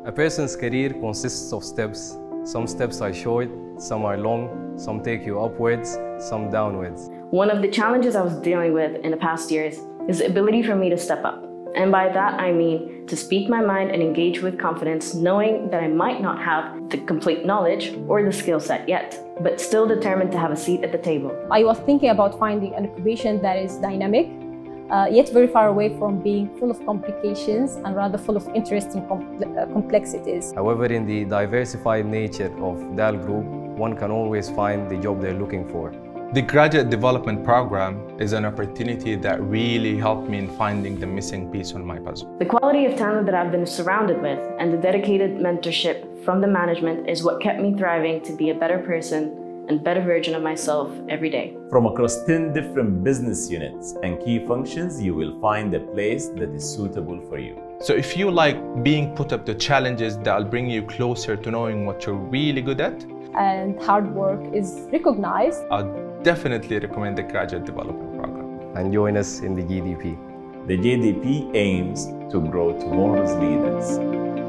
A person's career consists of steps. Some steps are short, some are long, some take you upwards, some downwards. One of the challenges I was dealing with in the past years is the ability for me to step up. And by that I mean to speak my mind and engage with confidence, knowing that I might not have the complete knowledge or the skill set yet, but still determined to have a seat at the table. I was thinking about finding an occupation that is dynamic, yet very far away from being full of complications and rather full of interesting complexities. However, in the diversified nature of DAL Group, one can always find the job they're looking for. The graduate development program is an opportunity that really helped me in finding the missing piece on my puzzle. The quality of talent that I've been surrounded with and the dedicated mentorship from the management is what kept me thriving to be a better person and better version of myself every day. From across 10 different business units and key functions, you will find a place that is suitable for you. So if you like being put up to challenges that will bring you closer to knowing what you're really good at, and hard work is recognized, I'd definitely recommend the graduate development program. And join us in the GDP. The GDP aims to grow tomorrow's leaders.